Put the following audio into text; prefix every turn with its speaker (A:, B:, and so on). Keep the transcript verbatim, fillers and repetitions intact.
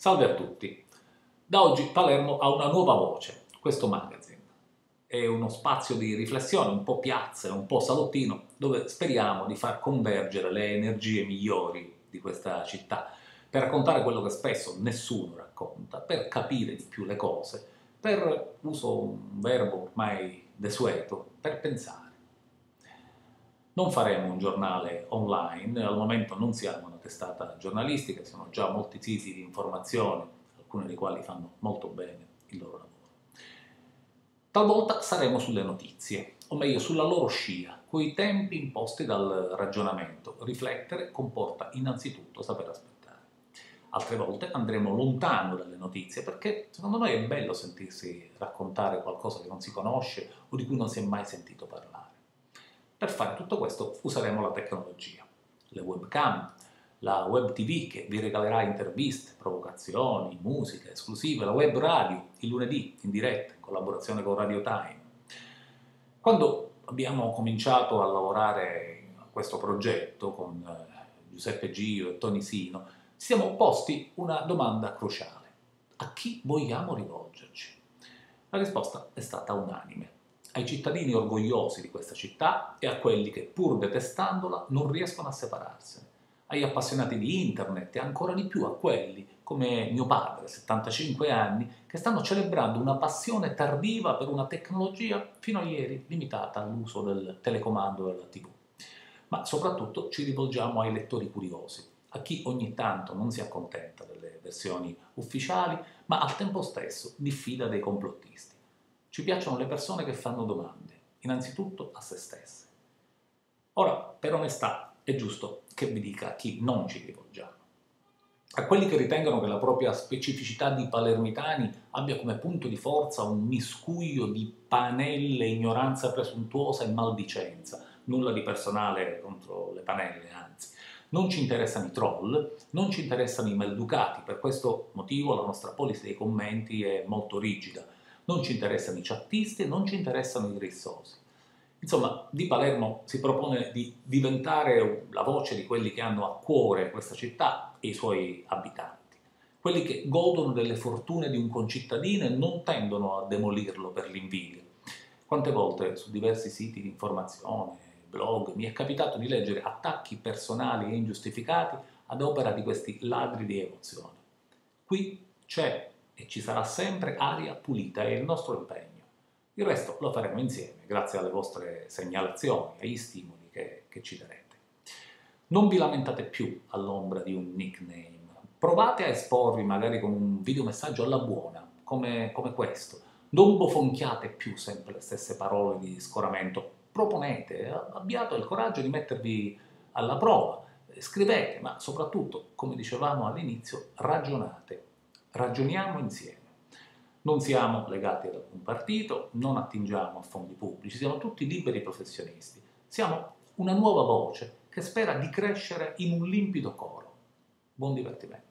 A: Salve a tutti! Da oggi Palermo ha una nuova voce, questo magazine. È uno spazio di riflessione, un po' piazza, un po' salottino, dove speriamo di far convergere le energie migliori di questa città, per raccontare quello che spesso nessuno racconta, per capire di più le cose, per, uso un verbo ormai desueto, per pensare. Non faremo un giornale online, al momento non siamo una testata giornalistica, ci sono già molti siti di informazione, alcuni dei quali fanno molto bene il loro lavoro. Talvolta saremo sulle notizie, o meglio sulla loro scia, coi tempi imposti dal ragionamento. Riflettere comporta innanzitutto saper aspettare. Altre volte andremo lontano dalle notizie, perché secondo noi è bello sentirsi raccontare qualcosa che non si conosce o di cui non si è mai sentito parlare. Per fare tutto questo useremo la tecnologia, le webcam, la web tivù che vi regalerà interviste, provocazioni, musica, esclusive, la web radio, il lunedì in diretta in collaborazione con Radio Time. Quando abbiamo cominciato a lavorare a questo progetto con Giuseppe Gio e Tony Sino, ci siamo posti una domanda cruciale: a chi vogliamo rivolgerci? La risposta è stata unanime: ai cittadini orgogliosi di questa città e a quelli che, pur detestandola, non riescono a separarsene, agli appassionati di internet e ancora di più a quelli, come mio padre, settantacinque anni, che stanno celebrando una passione tardiva per una tecnologia fino a ieri limitata all'uso del telecomando della tivù. Ma soprattutto ci rivolgiamo ai lettori curiosi, a chi ogni tanto non si accontenta delle versioni ufficiali, ma al tempo stesso diffida dei complottisti. Ci piacciono le persone che fanno domande, innanzitutto a se stesse. Ora, per onestà, è giusto che vi dica a chi non ci rivolgiamo. A quelli che ritengono che la propria specificità di palermitani abbia come punto di forza un miscuglio di panelle, ignoranza presuntuosa e maldicenza, nulla di personale contro le panelle, anzi. Non ci interessano i troll, non ci interessano i maleducati, per questo motivo la nostra policy dei commenti è molto rigida. Non ci interessano i chattisti e non ci interessano i rissosi. Insomma, Di Palermo si propone di diventare la voce di quelli che hanno a cuore questa città e i suoi abitanti, quelli che godono delle fortune di un concittadino e non tendono a demolirlo per l'invidia. Quante volte su diversi siti di informazione, blog, mi è capitato di leggere attacchi personali e ingiustificati ad opera di questi ladri di emozioni. Qui c'è e ci sarà sempre aria pulita, è il nostro impegno. Il resto lo faremo insieme, grazie alle vostre segnalazioni, agli stimoli che, che ci darete. Non vi lamentate più all'ombra di un nickname. Provate a esporvi magari con un videomessaggio alla buona, come, come questo. Non bofonchiate più sempre le stesse parole di scoramento. Proponete, abbiate il coraggio di mettervi alla prova. Scrivete, ma soprattutto, come dicevamo all'inizio, ragionate. Ragioniamo insieme. Non siamo legati ad alcun partito, non attingiamo a fondi pubblici, siamo tutti liberi professionisti. Siamo una nuova voce che spera di crescere in un limpido coro. Buon divertimento.